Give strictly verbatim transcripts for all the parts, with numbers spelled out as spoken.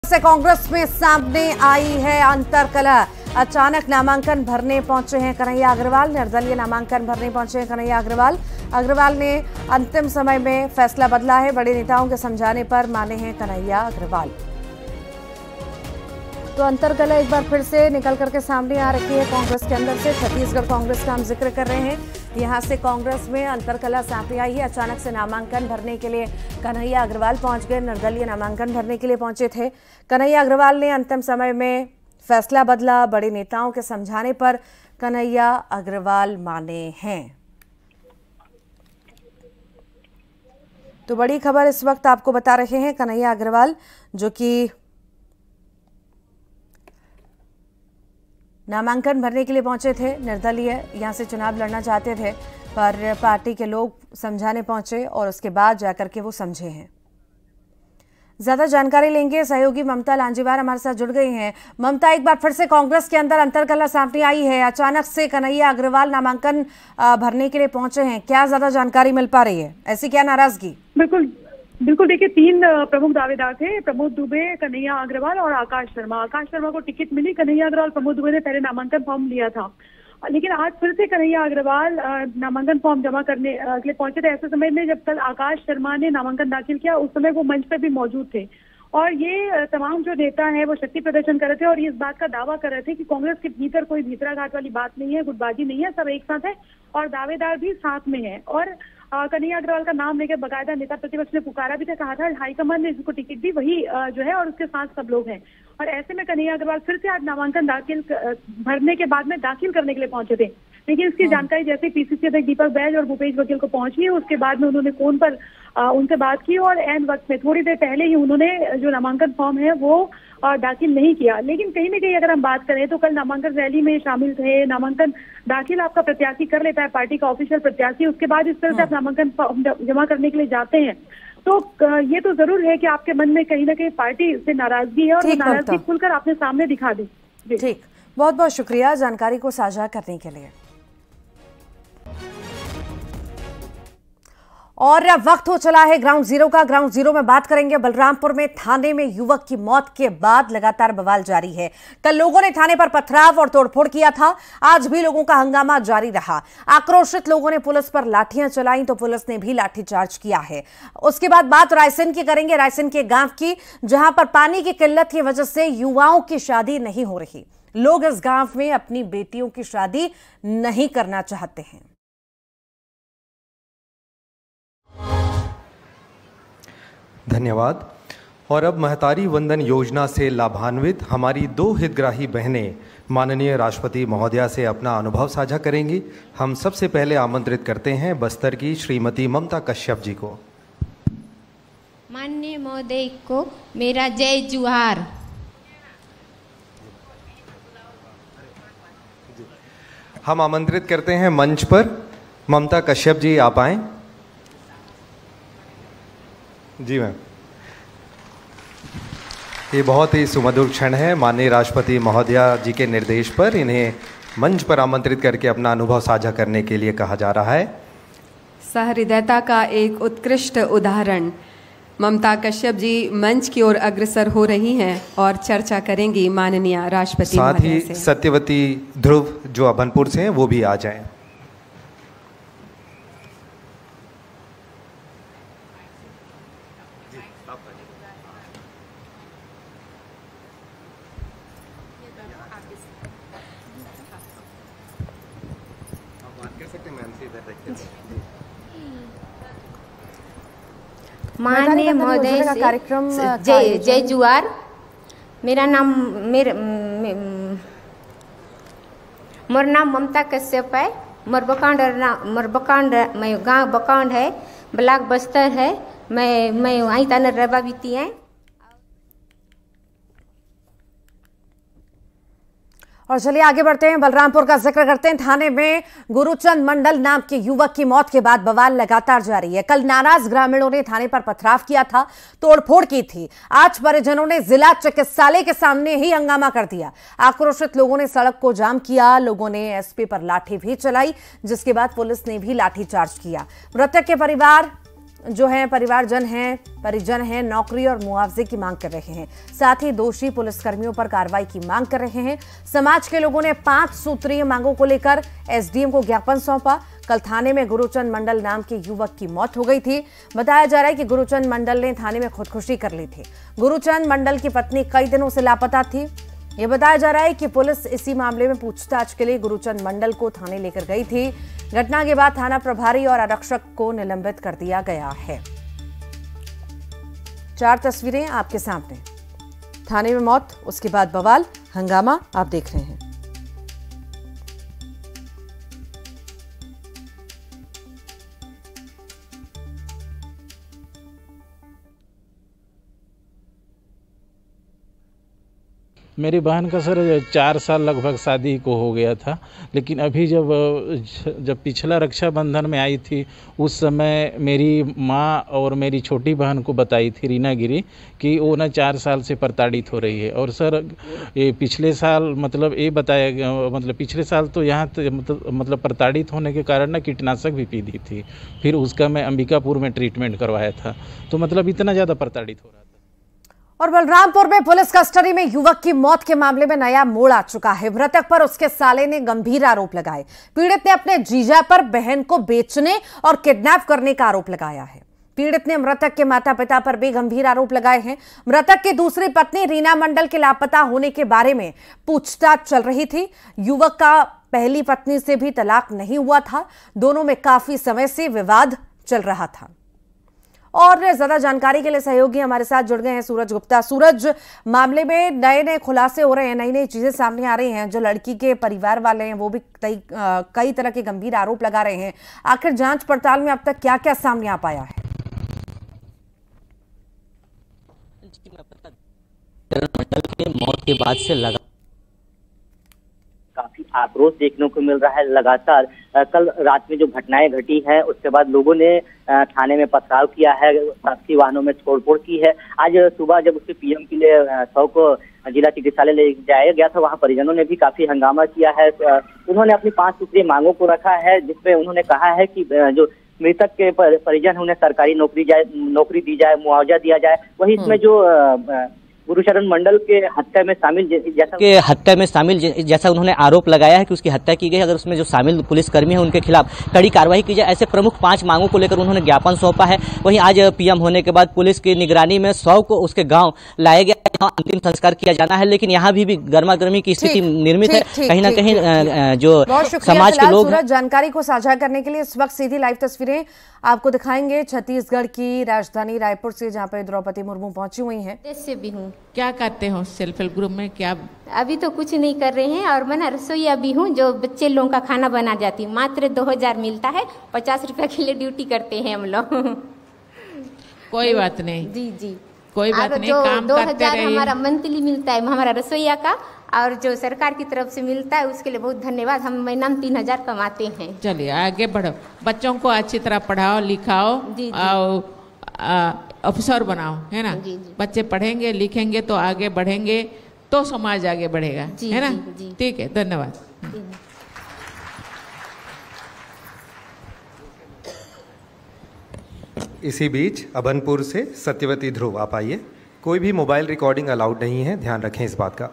से कांग्रेस में सामने आई है अंतर्कलह। अचानक नामांकन भरने पहुंचे हैं कन्हैया अग्रवाल। निर्दलीय नामांकन भरने पहुंचे हैं कन्हैया अग्रवाल। अग्रवाल ने अंतिम समय में फैसला बदला है। बड़े नेताओं के समझाने पर माने हैं कन्हैया अग्रवाल। तो अंतर्कलह एक बार फिर से निकल करके सामने आ रही है कांग्रेस के अंदर से। छत्तीसगढ़ कांग्रेस का हम जिक्र कर रहे हैं। यहां से कांग्रेस में अंतर्कलह सामने आई है। अचानक से नामांकन भरने के लिए कन्हैया अग्रवाल पहुंच गए। निर्दलीय नामांकन भरने के लिए पहुंचे थे कन्हैया अग्रवाल ने अंतिम समय में फैसला बदला। बड़े नेताओं के समझाने पर कन्हैया अग्रवाल माने हैं। तो बड़ी खबर इस वक्त आपको बता रहे हैं कन्हैया अग्रवाल, जो कि नामांकन भरने के लिए पहुंचे थे। निर्दलीय यहां से चुनाव लड़ना चाहते थे, पर पार्टी के लोग समझाने पहुंचे और उसके बाद जाकर के वो समझे हैं। ज्यादा जानकारी लेंगे, सहयोगी ममता लांजीवार हमारे साथ जुड़ गई हैं। ममता, एक बार फिर से कांग्रेस के अंदर अंतर्कलह सामने आई है। अचानक से कन्हैया अग्रवाल नामांकन भरने के लिए पहुंचे हैं। क्या ज्यादा जानकारी मिल पा रही है? ऐसी क्या नाराजगी? बिल्कुल बिल्कुल देखिए, तीन प्रमुख दावेदार थे, प्रमोद दुबे, कन्हैया अग्रवाल और आकाश शर्मा। आकाश शर्मा को टिकट मिली, कन्हैया अग्रवाल, प्रमोद दुबे ने पहले नामांकन फॉर्म लिया था, लेकिन आज फिर से कन्हैया अग्रवाल नामांकन फॉर्म जमा करने के लिए पहुंचे थे। ऐसे समय में जब कल आकाश शर्मा ने नामांकन दाखिल किया, उस समय वो मंच पर भी मौजूद थे और ये तमाम जो नेता हैं वो शक्ति प्रदर्शन कर रहे थे और इस बात का दावा कर रहे थे कि कांग्रेस के भीतर कोई भीतराघात वाली बात नहीं है, गुटबाजी नहीं है, सब एक साथ है और दावेदार भी साथ में है। और कन्हैया अग्रवाल का नाम लेकर बकायदा नेता प्रतिपक्ष ने पुकारा भी था, कहा था हाईकमान ने इसको टिकट दी, वही जो है और उसके साथ सब लोग हैं। और ऐसे में कन्हैया अग्रवाल फिर से आज नामांकन दाखिल भरने के बाद में दाखिल करने के लिए पहुंचे थे, लेकिन इसकी जानकारी जैसे पीसीसी अध्यक्ष दीपक बैज और भूपेश बघेल को पहुंची, उसके बाद में उन्होंने फोन पर आ, उनसे बात की और एन वक्त में थोड़ी देर पहले ही उन्होंने जो नामांकन फॉर्म है वो आ, दाखिल नहीं किया। लेकिन कहीं ना कहीं अगर हम बात करें तो कल नामांकन रैली में शामिल थे। नामांकन दाखिल आपका प्रत्याशी कर लेता है, पार्टी का ऑफिशियल प्रत्याशी, उसके बाद इस तरह से आप नामांकन फॉर्म जमा करने के लिए जाते हैं, तो ये तो जरूर है कि आपके मन में कहीं ना कहीं पार्टी से नाराजगी है और वो नाराजगी खुलकर आपने सामने दिखा दी। ठीक, बहुत बहुत शुक्रिया जानकारी को साझा करने के लिए। और वक्त हो चला है ग्राउंड जीरो का। ग्राउंड जीरो में बात करेंगे बलरामपुर में थाने में युवक की मौत के बाद लगातार बवाल जारी है। कल लोगों ने थाने पर पथराव और तोड़फोड़ किया था, आज भी लोगों का हंगामा जारी रहा। आक्रोशित लोगों ने पुलिस पर लाठियां चलाई तो पुलिस ने भी लाठीचार्ज किया है। उसके बाद बात रायसेन की करेंगे, रायसेन के गांव की, जहां पर पानी की किल्लत की वजह से युवाओं की शादी नहीं हो रही। लोग इस गांव में अपनी बेटियों की शादी नहीं करना चाहते हैं। धन्यवाद। और अब महतारी वंदन योजना से लाभान्वित हमारी दो हितग्राही बहनें माननीय राष्ट्रपति महोदया से अपना अनुभव साझा करेंगी। हम सबसे पहले आमंत्रित करते हैं बस्तर की श्रीमती ममता कश्यप जी को। माननीय महोदय को मेरा जय जुहार। हम आमंत्रित करते हैं मंच पर ममता कश्यप जी, आप आएं। जी मैम, ये बहुत ही सुमधुर क्षण है। माननीय राष्ट्रपति महोदया जी के निर्देश पर इन्हें मंच पर आमंत्रित करके अपना अनुभव साझा करने के लिए कहा जा रहा है। सहृदयता का एक उत्कृष्ट उदाहरण ममता कश्यप जी मंच की ओर अग्रसर हो रही हैं और चर्चा करेंगी माननीय राष्ट्रपति साथ ही से। सत्यवती ध्रुव जो अभनपुर से हैं वो भी आ जाएं। माननीय महोदय से कार्यक्रम जय जय जुहार। मेरा नाम मेरे मोर नाम ममता कश्यप है। मोर बकांड मोर बकांड मैं गाँव बकांड है, ब्लॉक बस्तर है। मैं मैं वहीं तानर रबा बीती है। और चलिए आगे बढ़ते हैं, बलरामपुर का जिक्र करते हैं। थाने में गुरुचंद मंडल नाम के युवक की मौत के बाद बवाल लगातार जारी है। कल नाराज ग्रामीणों ने थाने पर पथराव किया था, तोड़फोड़ की थी। आज परिजनों ने जिला चिकित्सालय के सामने ही हंगामा कर दिया। आक्रोशित लोगों ने सड़क को जाम किया। लोगों ने एसपी पर लाठी भी चलाई, जिसके बाद पुलिस ने भी लाठीचार्ज किया। मृतक के परिवार जो है परिवारजन हैं, परिजन हैं, नौकरी और मुआवजे की मांग कर रहे हैं। साथ ही दोषी पुलिसकर्मियों पर कार्रवाई की मांग कर रहे हैं। समाज के लोगों ने पांच सूत्रीय मांगों को लेकर एसडीएम को ज्ञापन सौंपा। कल थाने में गुरुचंद मंडल नाम के युवक की मौत हो गई थी। बताया जा रहा है कि गुरुचंद मंडल ने थाने में खुदकुशी कर ली थी। गुरुचंद मंडल की पत्नी कई दिनों से लापता थी। यह बताया जा रहा है कि पुलिस इसी मामले में पूछताछ के लिए गुरुचंद मंडल को थाने लेकर गई थी। घटना के बाद थाना प्रभारी और आरक्षक को निलंबित कर दिया गया है। चार तस्वीरें आपके सामने। थाने में मौत, उसके बाद बवाल, हंगामा आप देख रहे हैं। मेरी बहन का सर चार साल लगभग शादी को हो गया था, लेकिन अभी जब जब पिछला रक्षाबंधन में आई थी उस समय मेरी माँ और मेरी छोटी बहन को बताई थी रीना गिरी कि वो ना चार साल से प्रताड़ित हो रही है। और सर ये पिछले साल मतलब ये बताया गया, मतलब पिछले साल तो यहाँ मतलब मतलब प्रताड़ित होने के कारण ना कीटनाशक भी पी दी थी। फिर उसका मैं अंबिकापुर में ट्रीटमेंट करवाया था, तो मतलब इतना ज़्यादा प्रताड़ित हो रहा था। और बलरामपुर में पुलिस कस्टडी में युवक की मौत के मामले में नया मोड़ आ चुका है। मृतक पर उसके साले ने गंभीर आरोप लगाए। पीड़ित ने अपने जीजा पर बहन को बेचने और किडनैप करने का आरोप लगाया है। पीड़ित ने मृतक के माता पिता पर भी गंभीर आरोप लगाए हैं। मृतक की दूसरी पत्नी रीना मंडल के लापता होने के बारे में पूछताछ चल रही थी। युवक का पहली पत्नी से भी तलाक नहीं हुआ था। दोनों में काफी समय से विवाद चल रहा था। और ज्यादा जानकारी के लिए सहयोगी हमारे साथ जुड़ गए हैं सूरज गुप्ता। सूरज, मामले में नए नए खुलासे हो रहे हैं, नई नई चीजें सामने आ रही हैं। जो लड़की के परिवार वाले हैं वो भी कई कई तरह के गंभीर आरोप लगा रहे हैं। आखिर जांच पड़ताल में अब तक क्या क्या सामने आ पाया है? मंडल के मौत के बाद से लगा काफी आक्रोश देखने को मिल रहा है। लगातार कल रात में जो घटनाएं घटी है उसके बाद लोगों ने थाने में पथराव किया है, शासकीय वाहनों में तोड़फोड़ की है। आज सुबह जब उसके पीएम के लिए शव को जिला चिकित्सालय ले जाया गया था, वहां परिजनों ने भी काफी हंगामा किया है। उन्होंने अपनी पांच सूत्रीय मांगों को रखा है, जिसमें उन्होंने कहा है कि जो मृतक के परिजन उन्हें सरकारी नौकरी जाए नौकरी दी जाए, मुआवजा दिया जाए। वही इसमें जो गुरुचरण मंडल के हत्या में शामिल जैसा के हत्या में शामिल जैसा उन्होंने आरोप लगाया है कि उसकी हत्या की गई, अगर उसमें जो शामिल पुलिसकर्मी है उनके खिलाफ कड़ी कार्रवाई की जाए। ऐसे प्रमुख पांच मांगों को लेकर उन्होंने ज्ञापन सौंपा है। वहीं आज पीएम होने के बाद पुलिस की निगरानी में शव को उसके गांव लाया गया, जहां अंतिम संस्कार किया जाना है। लेकिन यहाँ भी, भी गर्मा गर्मी की स्थिति निर्मित है। कहीं ना कहीं जो समाज के लोग जानकारी को साझा करने के लिए इस वक्त सीधी लाइव तस्वीरें आपको दिखाएंगे छत्तीसगढ़ की राजधानी रायपुर से, जहाँ पे द्रौपदी मुर्मू पहुंची हुई हैं। से भी हूँ। क्या करते हो सेल्फ हेल्प ग्रुप में? क्या अभी तो कुछ नहीं कर रहे हैं, और मैं ना रसोईया भी हूँ जो बच्चे लोगों का खाना बना जाती हूँ। मात्र दो हजार मिलता है, पचास रुपया के लिए ड्यूटी करते हैं हम लोग। कोई बात नहीं जी जी कोई बात नहीं, काम दो करते हजार रहिए। हमारा मंथली मिलता है हमारा रसोईया का, और जो सरकार की तरफ से मिलता है उसके लिए बहुत धन्यवाद। हम महीना में तीन हजार कमाते हैं। चलिए आगे बढ़ो, बच्चों को अच्छी तरह पढ़ाओ लिखाओ और अफसर बनाओ, है ना। जी, जी। बच्चे पढ़ेंगे लिखेंगे तो आगे बढ़ेंगे, तो समाज आगे बढ़ेगा, है ना। ठीक है, धन्यवाद। इसी बीच अभनपुर से सत्यवती ध्रुव आप आइए। कोई भी मोबाइल रिकॉर्डिंग अलाउड नहीं है, ध्यान रखें इस बात का।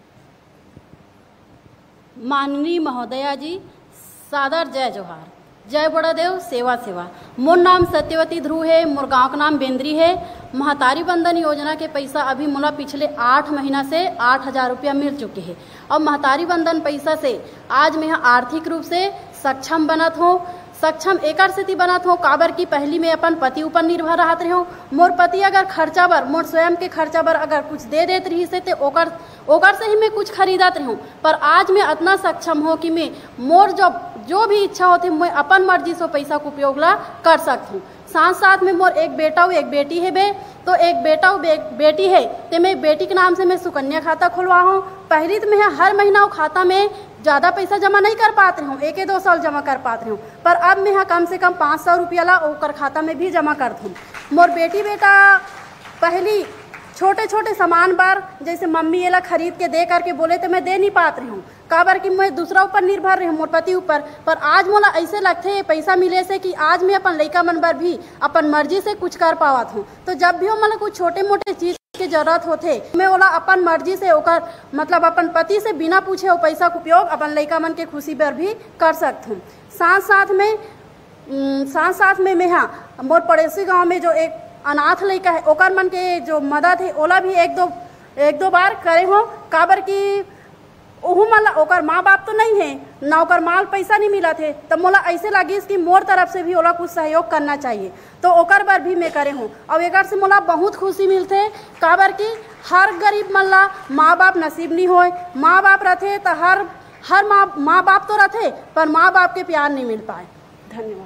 माननीय महोदया जी, सादर जय जोहार। जय बड़ादेव, सेवा सेवा। मोर नाम सत्यवती ध्रुव है, मोर गाँव का नाम बेंद्री है। महतारी बंधन योजना के पैसा अभी मोला पिछले आठ महीना से आठ हजार रुपया मिल चुके हैं। और महतारी बंधन पैसा से आज मैं आर्थिक रूप से सक्षम बनत हूँ। सक्षम एकर स्थिति बनत हो काबर की पहली में अपन पति ऊपर निर्भर रहत रहो। मोर पति अगर खर्चा बर, मोर स्वयं के खर्चा बर अगर कुछ दे देत रही से तो ओकर ओकर से ही मैं कुछ खरीदत रहूँ। पर आज मैं इतना सक्षम हो कि मैं मोर जो जो भी इच्छा होती मैं अपन मर्जी से पैसा को उपयोग ला कर सकती हूँ। साथ साथ में मोर एक बेटा और एक बेटी है बे, तो एक बेटा और बे, बेटी है तो मैं बेटी के नाम से मैं सुकन्या खाता खुलवा हूँ। पहली तो मैं हर महीना खाता में ज़्यादा पैसा जमा नहीं कर पाते हूँ, एक दो साल जमा कर पाते हूँ, पर अब मैं यहाँ कम से कम पाँच सौ रुपया ला ओकर खाता में भी जमा करती हूँ। मोर बेटी बेटा पहली छोटे छोटे सामान पर जैसे मम्मी ये ला खरीद के दे करके बोले तो मैं दे नहीं पात रही हूँ, काबर कि मैं दूसरा ऊपर निर्भर रही हूँ, मोर पति ऊपर। पर आज मोला ऐसे लगते है पैसा मिले से कि आज मैं अपन लड़का मन पर भी अपन मर्जी से कुछ कर पावत हूँ। तो जब भी मतलब कुछ छोटे मोटे चीज की जरूरत होते मैं ओला अपन मर्जी से ओकर मतलब अपन पति से बिना पूछे वो पैसा का उपयोग अपन लड़का मन के खुशी पर भी कर सकती हूँ। साथ साथ में साथ साथ में मैं हाँ मोर पड़ोसी गाँव में जो एक अनाथ लड़का है ओकर मन के जो मदद है ओला भी एक दो एक दो बार करे हो, काबर कि ओहू मला ओकर माँ बाप तो नहीं है ना, ओकर माल पैसा नहीं मिला थे, तब मोला ऐसे लगी कि मोर तरफ से भी ओला कुछ सहयोग करना चाहिए, तो ओकर बार भी मैं करे हूँ। और एक से मोला बहुत खुशी मिलते, काबर कि हर गरीब मन ला माँ बाप नसीब नहीं होए, माँ बाप रहते तो हर हर माँ माँ बाप तो रहते पर माँ बाप के प्यार नहीं मिल पाए। धन्यवाद।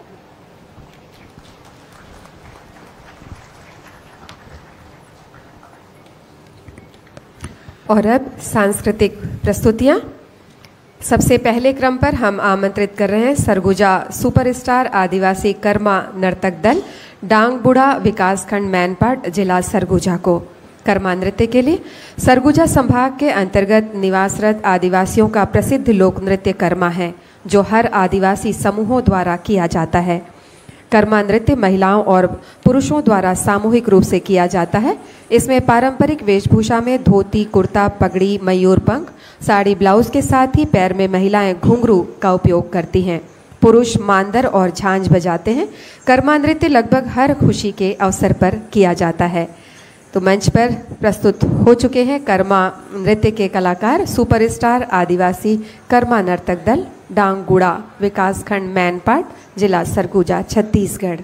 और अब सांस्कृतिक प्रस्तुतियाँ। सबसे पहले क्रम पर हम आमंत्रित कर रहे हैं सरगुजा सुपरस्टार आदिवासी कर्मा नर्तक दल डांगबुढ़ा विकासखंड मैनपाट जिला सरगुजा को कर्मा नृत्य के लिए। सरगुजा संभाग के अंतर्गत निवासरत आदिवासियों का प्रसिद्ध लोक नृत्य कर्मा है, जो हर आदिवासी समूहों द्वारा किया जाता है। कर्मा नृत्य महिलाओं और पुरुषों द्वारा सामूहिक रूप से किया जाता है। इसमें पारंपरिक वेशभूषा में धोती, कुर्ता, पगड़ी, मयूरपंख, साड़ी, ब्लाउज के साथ ही पैर में महिलाएं घुंघरू का उपयोग करती हैं। पुरुष मांदर और झांझ बजाते हैं। कर्मा नृत्य लगभग हर खुशी के अवसर पर किया जाता है। तो मंच पर प्रस्तुत हो चुके हैं कर्मा नृत्य के कलाकार सुपरस्टार आदिवासी कर्मा नर्तक दल डांगगुड़ा विकासखंड मैनपाट जिला सरगुजा छत्तीसगढ़।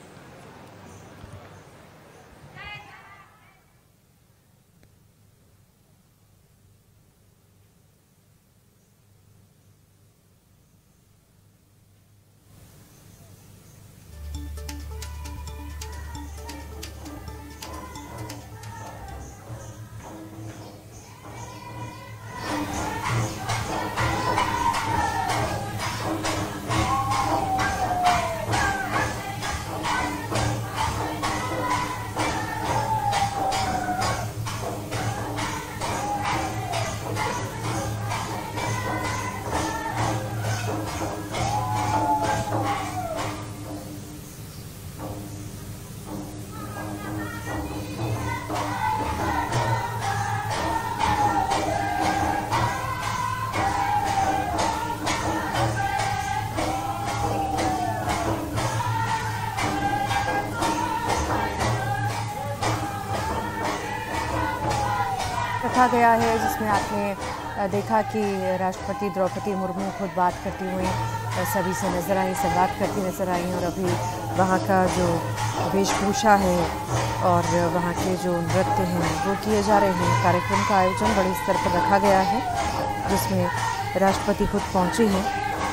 रखा गया है, जिसमें आपने देखा कि राष्ट्रपति द्रौपदी मुर्मू खुद बात करती हुई सभी से नजर आई, संवाद करती नजर आई। और अभी वहाँ का जो वेशभूषा है और वहाँ के जो नृत्य हैं वो किए जा रहे हैं। कार्यक्रम का आयोजन बड़े स्तर पर रखा गया है, जिसमें राष्ट्रपति खुद पहुँची हैं।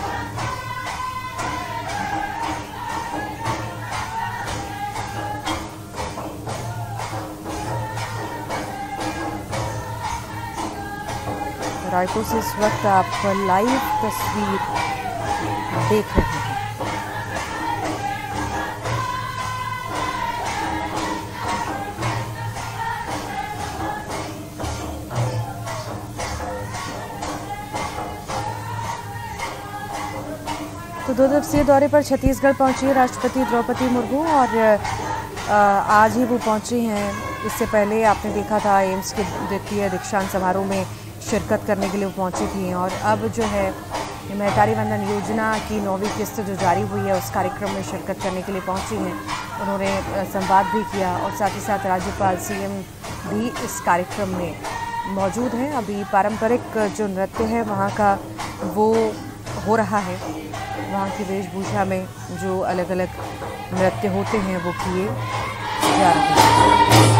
रायपुर से इस वक्त आप लाइव तस्वीर देख रहे हैं। तो दो दिवसीय दौरे पर छत्तीसगढ़ पहुंची राष्ट्रपति द्रौपदी मुर्मू और आज ही वो पहुंची हैं। इससे पहले आपने देखा था एम्स के द्वितीय दीक्षांत समारोह में शिरकत करने के लिए वो पहुंची थी। और अब जो है महतारी वंदन योजना की नौवीं किस्त जो जारी हुई है उस कार्यक्रम में शिरकत करने के लिए पहुंची हैं। उन्होंने संवाद भी किया और साथ ही साथ राज्यपाल सीएम भी इस कार्यक्रम में मौजूद हैं। अभी पारंपरिक जो नृत्य है वहाँ का वो हो रहा है। वहाँ की वेशभूषा में जो अलग अलग नृत्य होते हैं वो किए जा रहे हैं।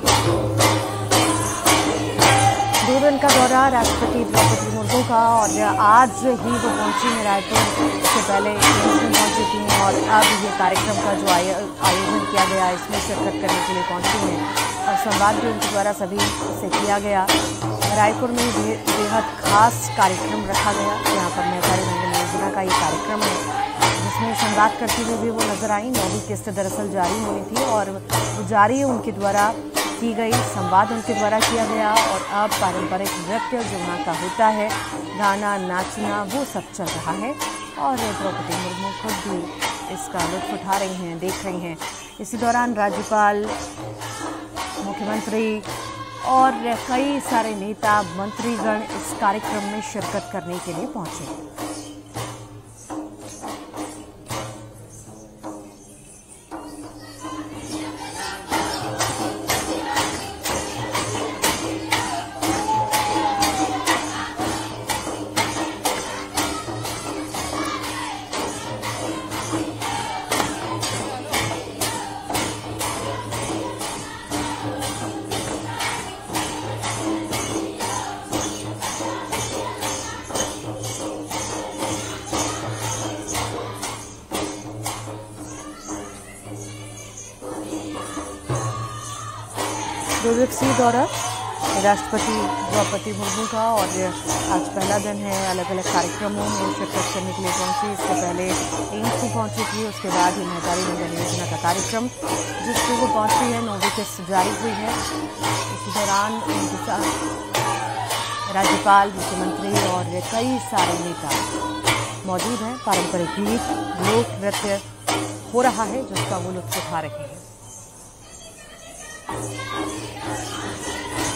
राष्ट्रपति द्रौपदी मुर्मू का और आज ही वो पहुंची हैं रायपुर, इससे पहले एम्स में पहुंची थी और अब ये कार्यक्रम का जो आयोजन किया गया इसमें शिरकत करने के लिए पहुंची हैं और संवाद भी उनके द्वारा सभी से किया गया। रायपुर में बे, बेहद खास कार्यक्रम रखा गया, यहाँ पर महतारी वंदन योजना का ये कार्यक्रम है जिसमें संवाद करती हुई भी वो नजर आई। नौवीं किस्त दरअसल जारी होनी थी और वो जारी उनके द्वारा की गई, संवाद उनके द्वारा किया गया और अब पारंपरिक नृत्य जो वहाँ का होता है, गाना नाचना, वो सब चल रहा है और द्रौपदी मुर्मू खुद भी इसका लुत्फ उठा रही हैं, देख रही हैं। इसी दौरान राज्यपाल, मुख्यमंत्री और कई सारे नेता मंत्रीगण इस कार्यक्रम में शिरकत करने के लिए पहुंचे। दो दिवसीय दौरा राष्ट्रपति द्रौपदी मुर्मू का और आज पहला दिन है। अलग अलग कार्यक्रमों में शिरकत करने के लिए पहुंची। इससे पहले एम्स में पहुंची थी, उसके बाद ही महतारी वंदन योजना का कार्यक्रम जिसमें वो पहुंची है, नौवीं किस्त जारी हुई है। इसी दौरान उनके साथ राज्यपाल, मुख्यमंत्री और कई सारे नेता मौजूद हैं। पारंपरिक गीत, लोक नृत्य हो रहा है जिसका वो लुत्फ उठा रहे हैं।